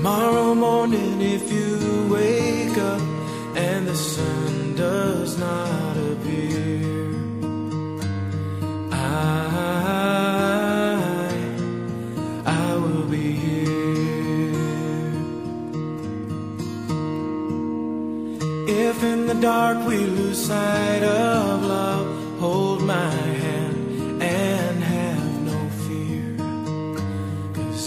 Tomorrow morning if you wake up and the sun does not appear, I will be here. If in the dark we lose sight of love, hold my hand and have no fear, 'cause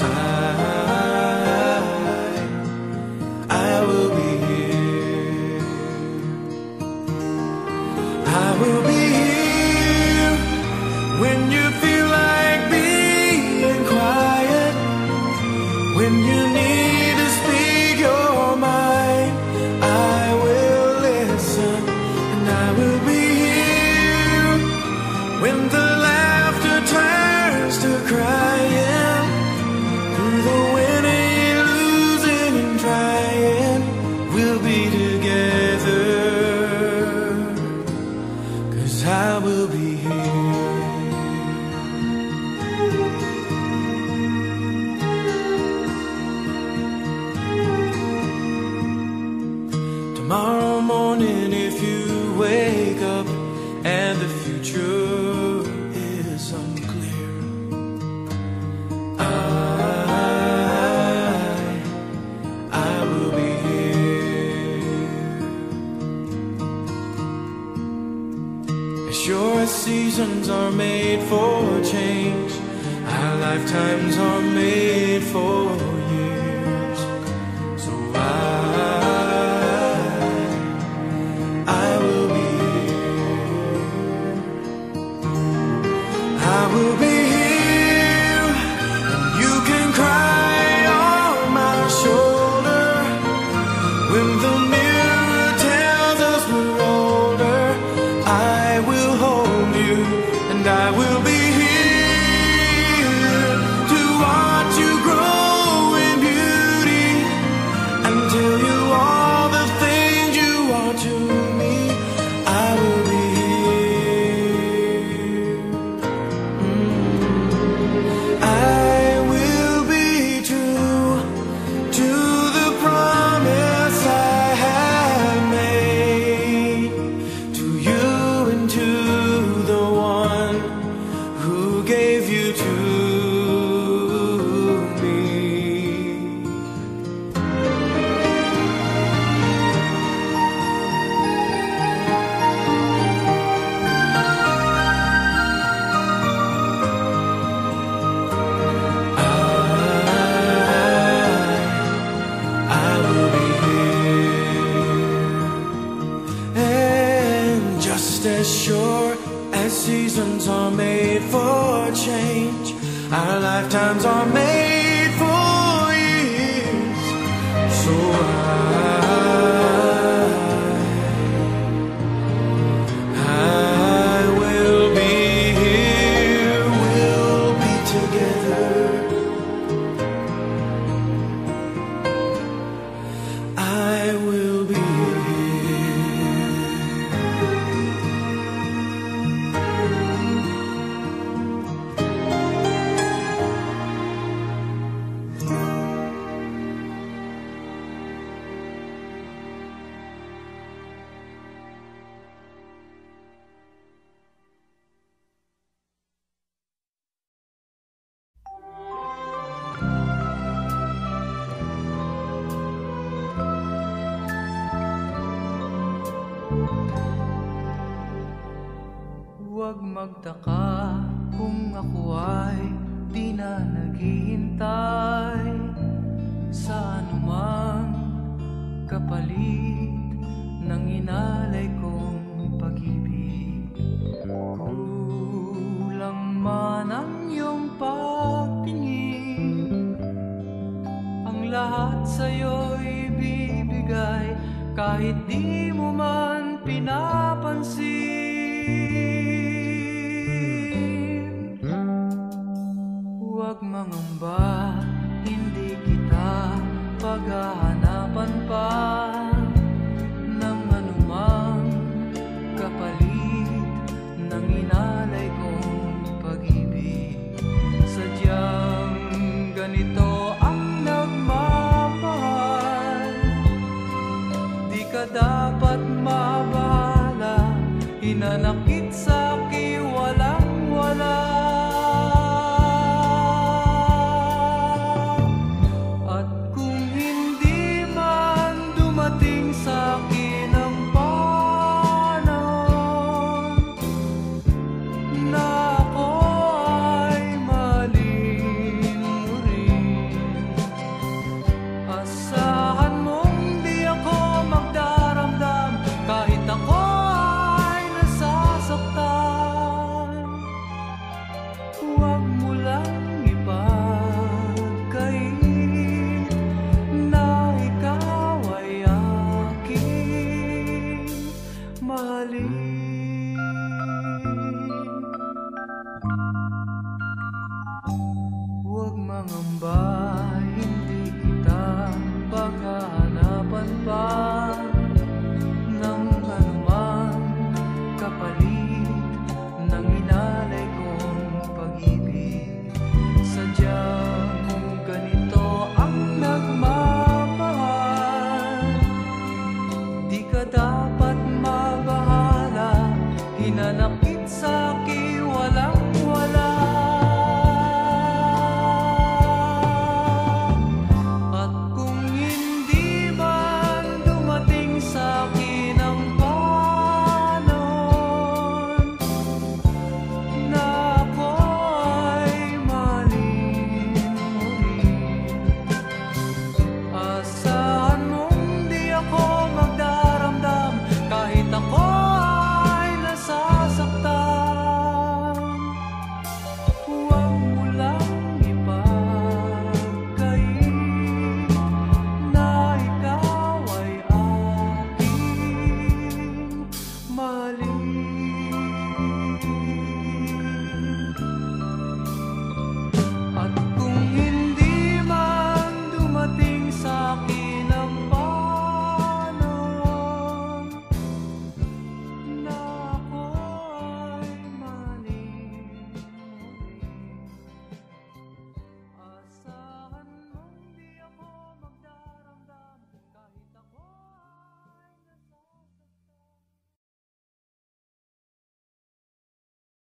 I will be here. I will be here when you feel like being quiet, when you need to speak your mind. I will listen, and I will be here when the laughter turns to crying, through the winning, losing and trying, we'll be together, 'cause I will be here. Tomorrow morning if you wake up and the future is unclear, I will be here. As sure as seasons are made for change, our lifetimes are made for years. So I will be here. I will be here, and you can cry on my shoulder when the mirror tells us we're older. I will hold you, and I will be here to watch you grow in beauty and tell you all the things you are to me. I will be here. I will be true to the promise I have made to you and to the one who gave you to me. I will be here. And just as sure as seasons are made for change, our lifetimes are made for years. So I will be here, we'll be together. I will be Huwag magtaka kung ako ay di na naghihintay sa anumang kapalit ng inalay kong pag-ibig. Kulang man ang iyong pagtingin, ang lahat sa'yo'y bibigay kahit di mo man pinapansin. Huwag mangamba, hindi kita paghahanapan pa ng anumang kapalit ng inalay kong pag-ibig. Sadyang ganito ang nagmamahal. nanakit sa'ki walang-wala. At kung hindi man dumating sa'kin ang panahon na ako ay mahalin mo rin, asahan mong di ako magdaramdam kahit ako ay nasasaktan. Huwag mo lang ipagkait na ikaw ay aking mahalin. Huwag mangamba,